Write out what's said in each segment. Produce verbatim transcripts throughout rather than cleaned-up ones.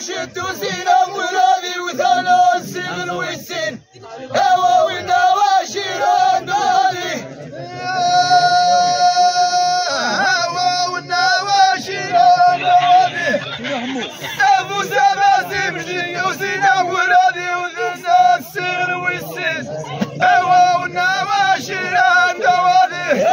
شد وسينا ولادي وثانا السن والسن هوا والنواشي رندالي هوا والنواشي رندالي ابو سلاسل مجدي وسينا ولادي وثانا السن والسن هوا والنواشي رندالي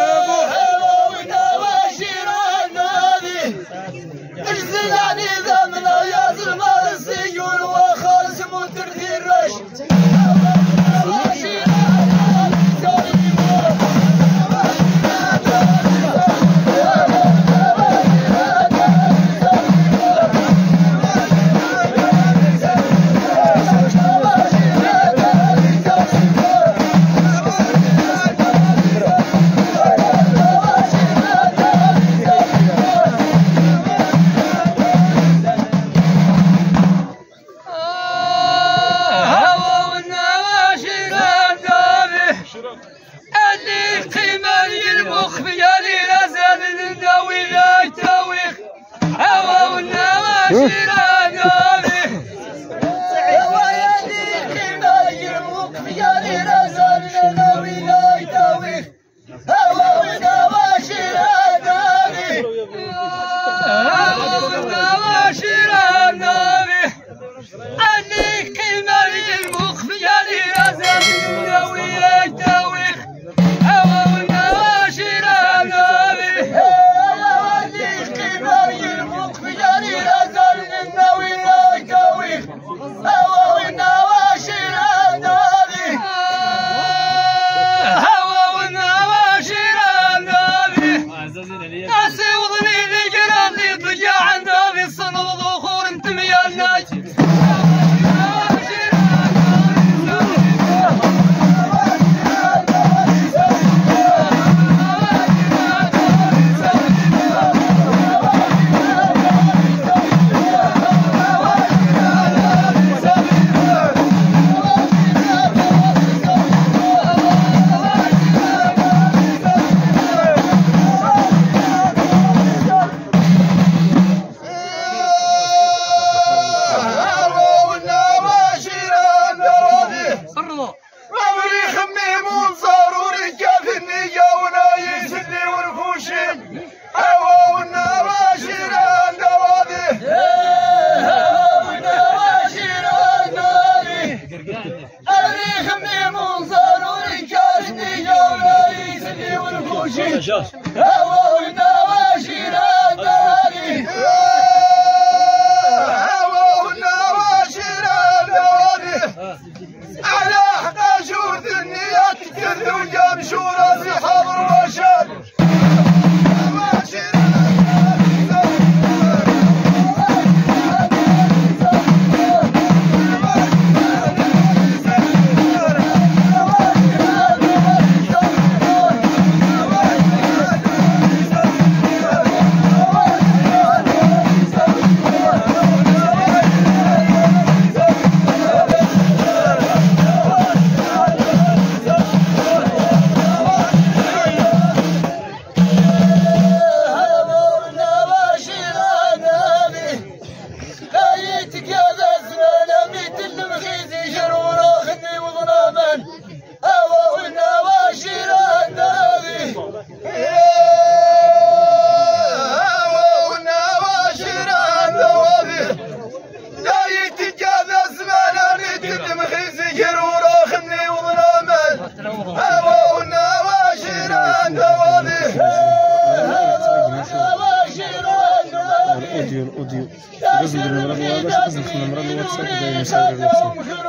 الاوديو الاوديو لازم ندير النمره الواحد باش تنزل في النمره الواتساب دايما يساير الواتساب.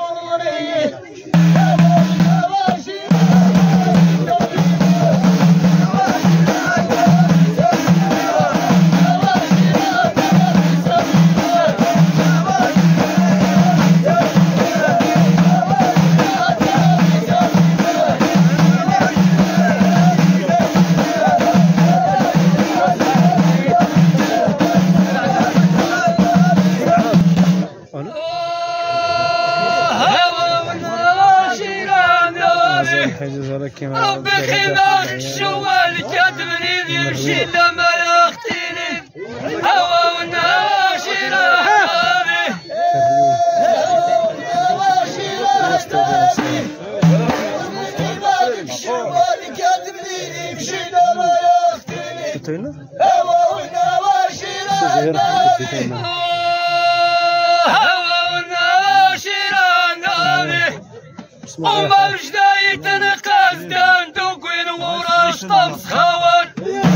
ربي خيمة الشوال كاتبني يمشي لما يختلف هوا والناشرة وما مجداي تنقاز دان دوكوين وراش طمس خوان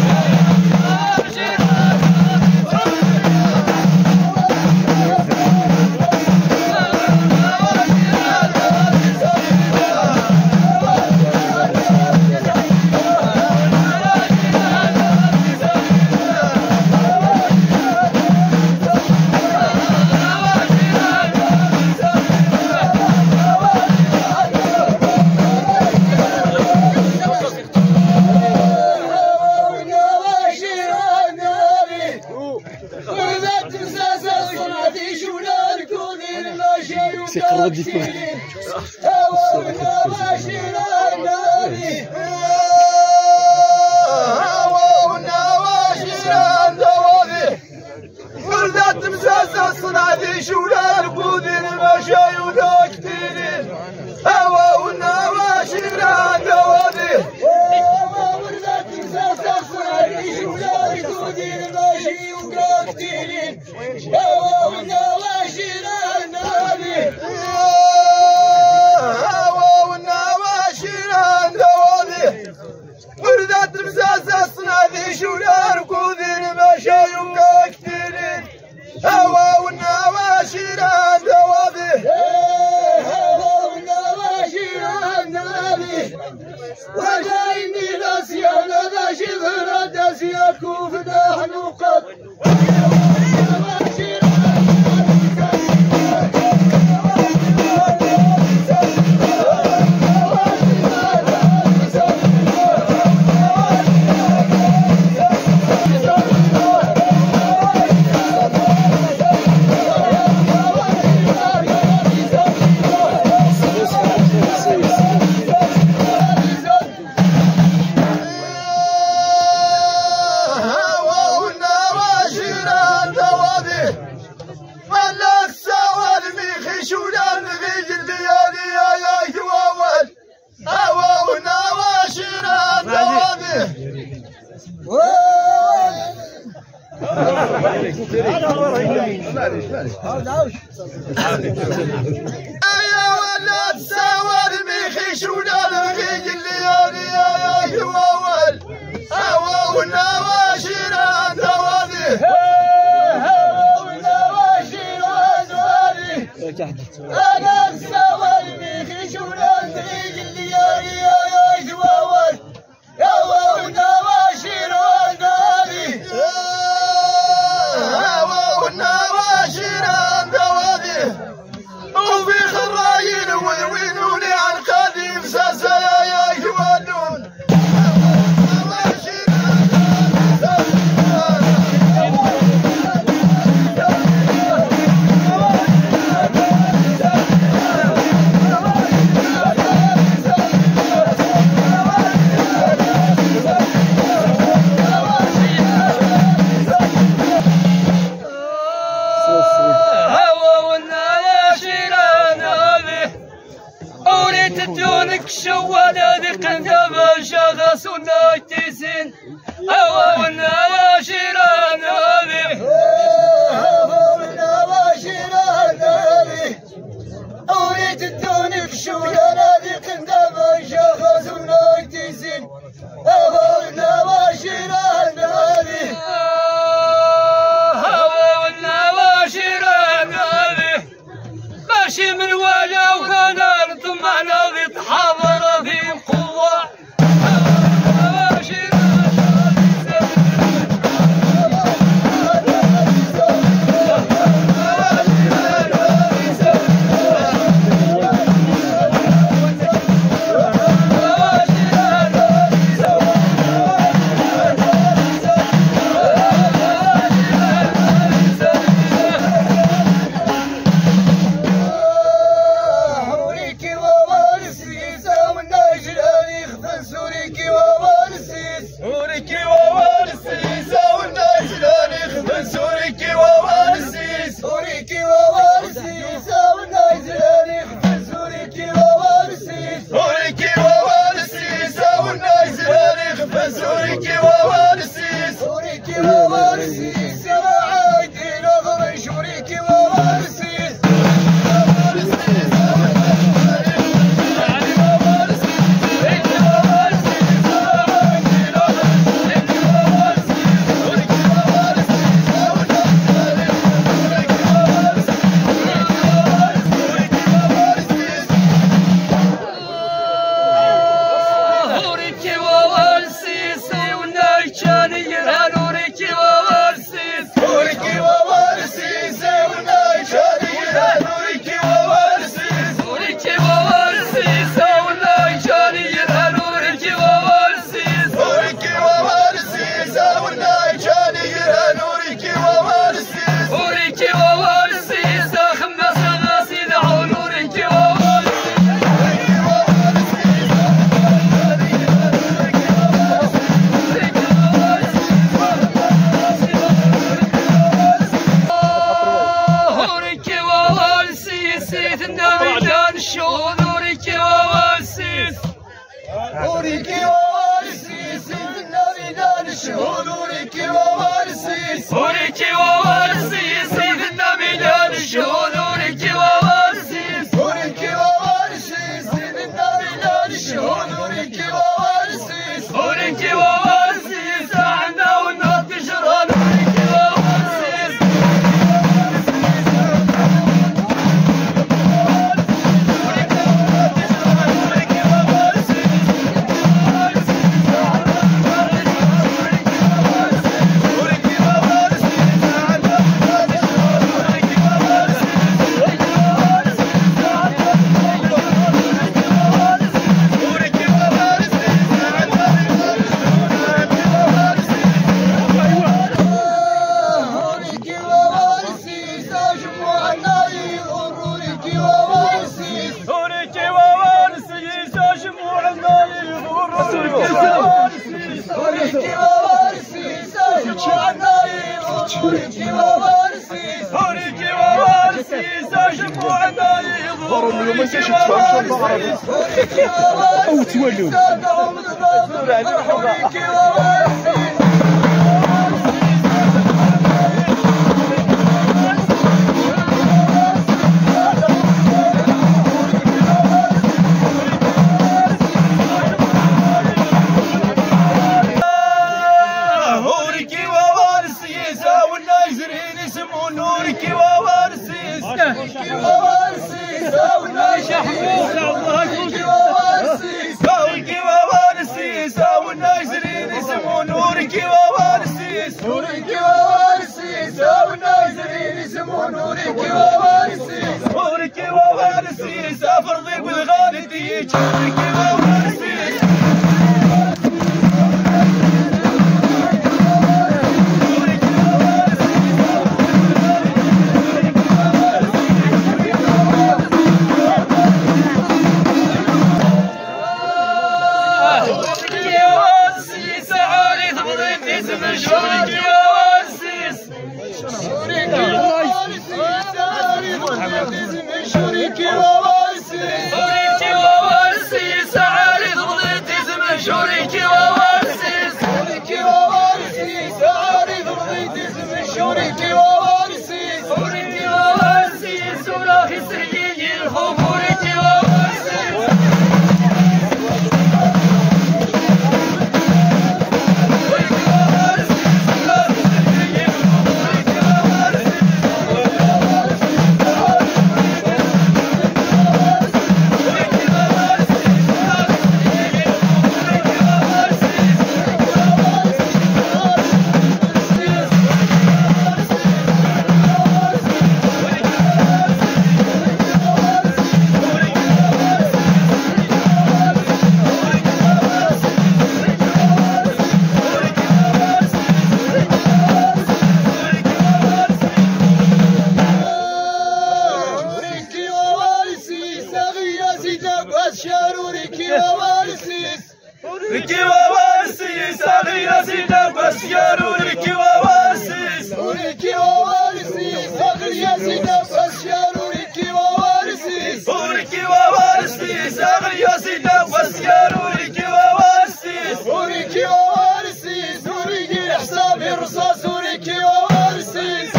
سيقرب ديكو ولدت مساسة صنعتي شولا الكودين المشاي وداكتينين هوا والنواشر عند وادي ولدت مساسة صنعتي شولا الكودين المشاي وداكتينين هوا والنواشر عند وادي هوا والنواشر عند وادي ولدت مساسة صنعتي شولا الكودين المشاي وداكتينين هوا والنواشر عند وادي هوا والنواشر عند وادي وجايني ناسيا نباشي ظهر داسيا كوفنا حنوقات يا ولد سوار ميخي شولا الغيج الليالي يا يوال هوا والنواشر عند وادي هوا والنواشر عند وادي انا السوار ميخي شولا الغيج الليالي يا يوال هوا والنواشر عند وادي هوا والنواشر عند وادي وفي خرايين وذوينوني عن قاضي مساسة يا يوالون شوالا ذيك انتبه شخص ونايتيسين هوا والنواشر نابي هوا والنواشر نابي أوريت الدونك شوالا ذيك انتبه شخص ونايتيسين هوا والنواشر نابي هوا والنواشر نابي ماشي من ولا وغنى طمعنا حاضر في قوة نورك ووارسيس نورك ووارسيس جموع نايض نورك ووارسيس نورك ووارسيس سادهم البصر نورك ووارسيس نورك ووارسيس افرضي بالغالي نورك ووارسيس ركي ووارسيس أغير سيدنا بسيارو ركي ووارسيس ركي ووارسيس أغير سيدنا بسيارو ركي ووارسيس ركي ووارسيس أغير سيدنا بسيارو ركي ووارسيس ركي ووارسيس ركي حساب الرصاص ركي ووارسيس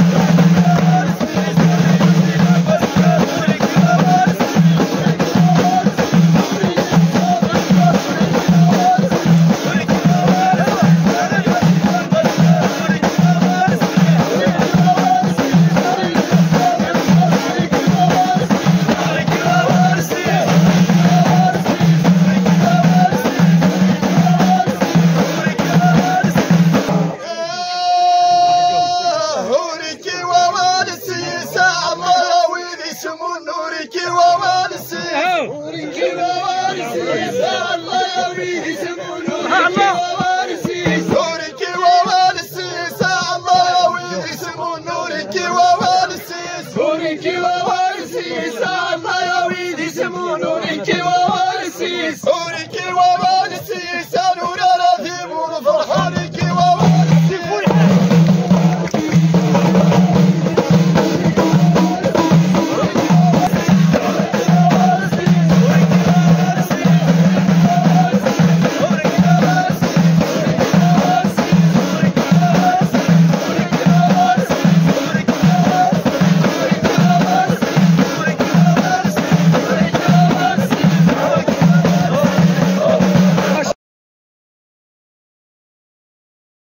نورك ووارسيس